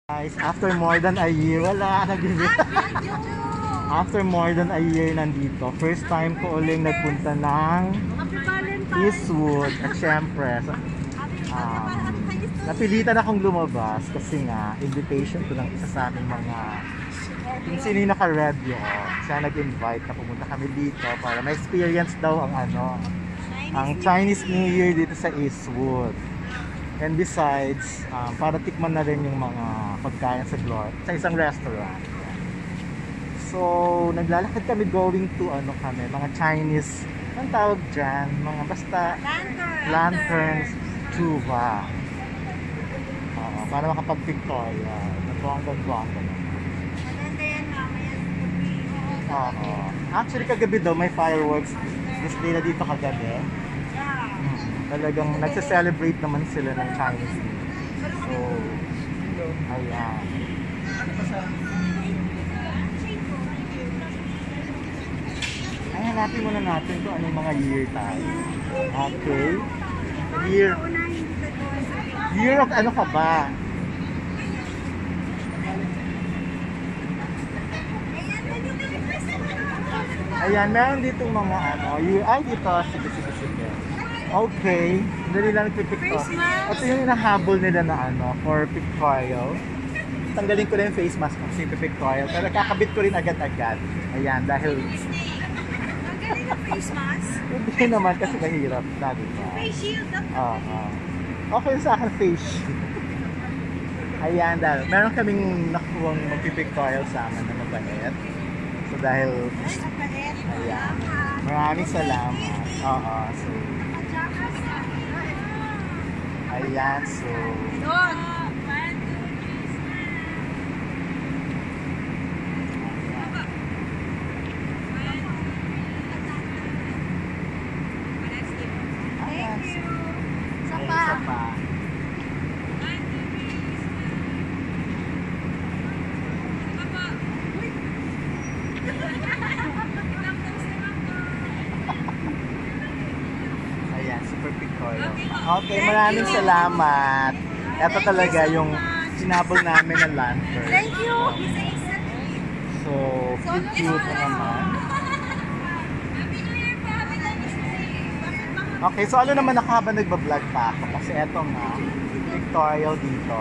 Guys, after more than a year, wala, after more than a year nandito, first time ko uling nagpunta ng Eastwood. At syempre, napilitan akong lumabas kasi nga, invitation ko ng isa sa aming mga kung sino yung naka-red yun. Siya nag-invite na pumunta kami dito para ma-experience daw ang Chinese New Year dito sa Eastwood. And besides, para tikman na rin yung mga pagkain sa isang restaurant. So, naglalakad kami going to mga Chinese, anong tawag dyan? Mga basta lanterns, chuba. Para makapag-Victoria. Nagbuwang-buwang. Actually, kagabi daw may fireworks display na dito kagabi. Talagang nagse-celebrate naman sila ng Chinese New Year. So, ayan. Ay, hanapin muna natin kung anong mga year tayo. Okay. Year of ano ka ba? Ayan, meron dito mga year. Ay, dito. Sige. Okay, dali lang nagpipictor. Ito yung hinahabol nila na for pictorial. Tanggalin ko na yung face mask kasi pictorial. Pero kakabit ko rin agad-agad. Ayan, dahil tanggalin ang face mask? hindi naman kasi mahirap. Face shield? Okay sa akin, face shield. Ayan, dahil meron kaming nakuwang magpipictorial sa amin na mabait. So dahil, ayan, maraming salamat. So ayan, so isa pa. Ayan, super pictorial. Okay, maraming salamat. Ito talaga yung sinabol namin ng lantern. Thank you! So, cute naman. Okay, so ano naman ako habang nagbablog pa ako? Kasi eto nga, pictorial dito.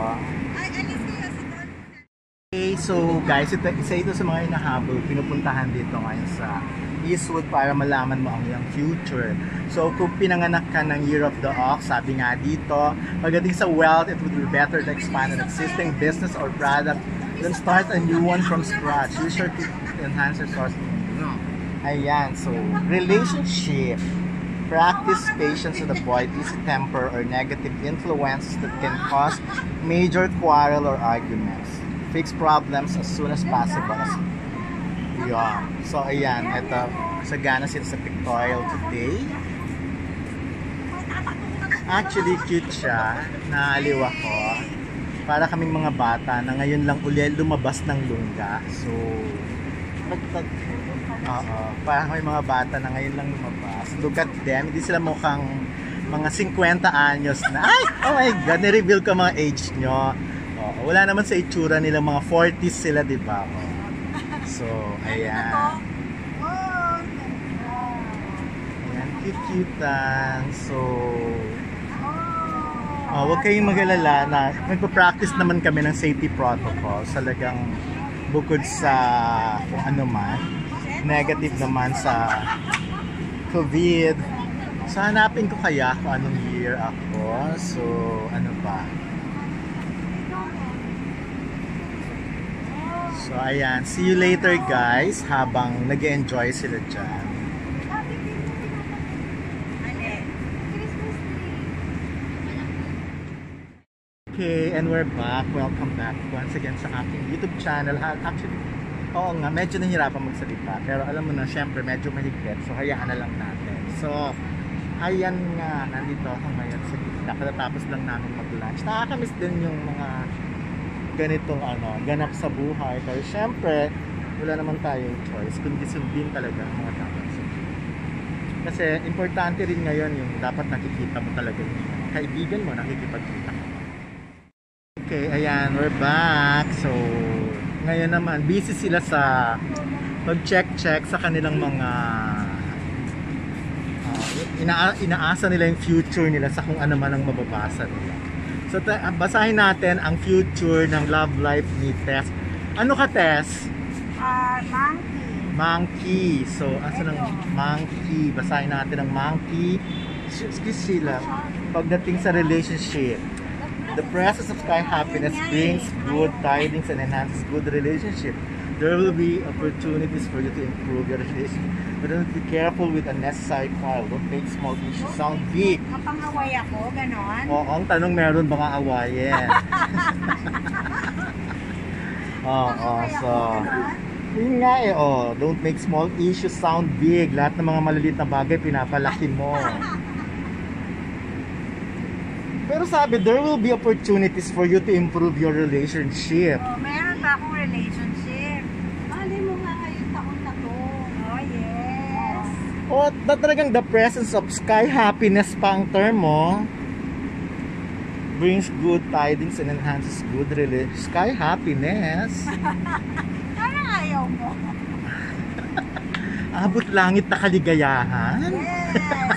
Okay, so guys, isa ito sa mga inahabol, pinupuntahan dito ngayon sa Eastwood para malaman mo ang iyong future. So kung pinanganak ka ng Year of the Ox, sabi nga dito, pagdating sa wealth, it would be better to expand an existing business or product than start a new one from scratch. Use your to enhance your source. Ayan, so relationship. Practice patience to avoid easy temper or negative influences that can cause major quarrel or arguments. Fix problems as soon as possible. Yeah. So ayan, ito, sagana sila sa pictorial today. Actually cute siya, naaliw ako. Para kaming mga bata na ngayon lang uli lumabas ng lungga. So parang may mga bata na ngayon lang lumabas. Look at them, hindi sila mukhang mga 50 anyos na. Ay! Oh my God, ni-reveal ko mga age nyo. Wala naman sa itsura nila, mga 40s sila, di ba? So, ayan. Ayan, cute-cutean. So, huwag kayong mag-alala na magpa-practice naman kami ng safety protocols. Talagang bukod sa kung ano man, negative naman sa COVID. So, hanapin ko kaya kung anong year ako. So, ano ba? So, ayan. See you later, guys, habang nag-enjoy sila dyan. Okay, and we're back. Welcome back once again sa aking YouTube channel. Actually, oo nga, medyo nahihirapan magsalita. Pero alam mo na, syempre, medyo mahigpit. So, hayaan na lang natin. So, ayan nga, nandito ako ngayon sa gitna. Katapos lang namin mag-lunch. Nakakamiss din yung mga ganitong ganap sa buhay. Pero syempre, wala naman tayong choice. Kundi sundin talaga ang mga dapat sundin. Kasi, importante rin ngayon yung dapat nakikita mo talaga yung kaibigan mo, nakikipagkita ka. Okay, ayan, we're back. So, ngayon naman, busy sila sa pag-check sa kanilang mga inaasa nila yung future nila sa kung ano man ang mababasa nila. So, basahin natin ang future ng love life ni Tess. Ano ka, Tess? Monkey. Monkey. So, asa ng monkey? Basahin natin ang monkey. Excuse sila. Pagdating sa relationship, the presence of sky happiness brings good tidings and enhances good relationship. There will be opportunities for you to improve your relationship. But don't be careful with unnecessary quarrel. Don't make small issues sound big. Kapangaway ako, ganon. Oo, ang tanong, meron ba nga awayin? Oo, so yun nga eh, don't make small issues sound big. Lahat ng mga maliliit na bagay pinapalaki mo. Pero sabi, there will be opportunities for you to improve your relationship. Meron pa akong relationship. Mali mo nga ngayong taon na to. Oh, yes. Talagang the presence of sky happiness pa ang term mo. Brings good tidings and enhances good relationship. Sky happiness. Parang ayaw mo. Abot langit na kaligayahan. Yes.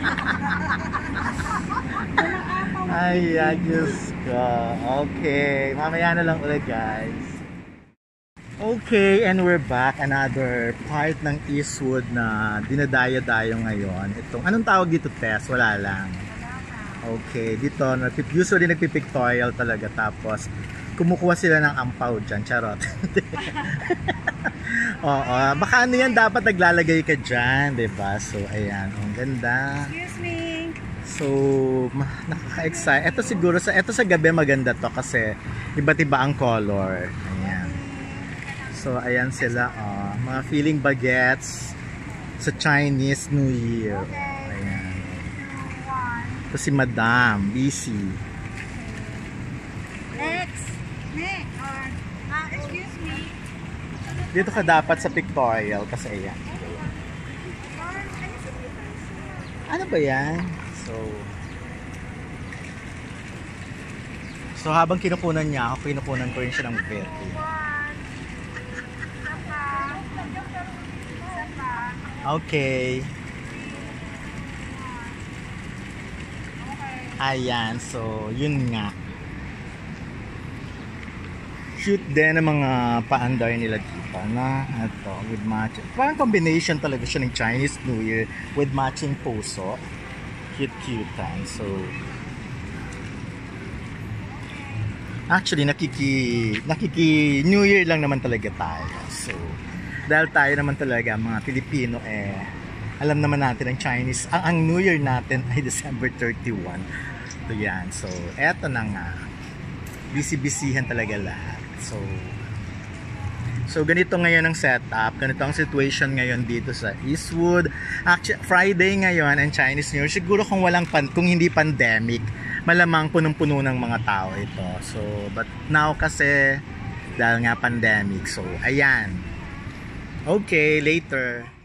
Ay, Diyos ko. Okay, mamaya na lang ulit, guys. Okay, and we're back. Another part ng Eastwood na dinadayo-dayo ngayon. Itong, anong tawag dito, Tess? Wala lang. Okay, dito, usually nagpipictorial talaga. Tapos, kumukuha sila ng ampaw dyan. Charot. Oo, baka ano yan, dapat naglalagay ka dyan, diba? So, ayan, ang ganda. Excuse me. So, nakaka-excite. Ito sa gabi maganda to kasi iba't iba ang color. Ayan. So, ayan sila, mga feeling baguettes sa Chinese New Year. Ayan. Ito si Madam, busy. Next. Excuse me. Dito ka dapat sa pictorial kasi ayan. Ano ba yan? So habang kinukunan niya ako, kinukunan ko rin siya ng verde. Okay. Ayan, so yun nga. Cute din ang mga paandar nila dito na ito with matching. Parang combination talaga siya ng Chinese New Year with matching puso. Cute time. So actually nakiki New Year lang naman talaga tayo. So dahil tayo naman talaga mga Pilipino alam naman natin ang Chinese ang New Year natin ay December 31. So yan. So eto na nga. Busy-busyhan talaga lahat. So ganito ngayon ang setup, ganito ang situation ngayon dito sa Eastwood. Actually, Friday ngayon and Chinese New Year. Siguro kung hindi pandemic, malamang punong-puno ng mga tao ito. So, but now kasi dahil nga pandemic. So, ayan. Okay, later.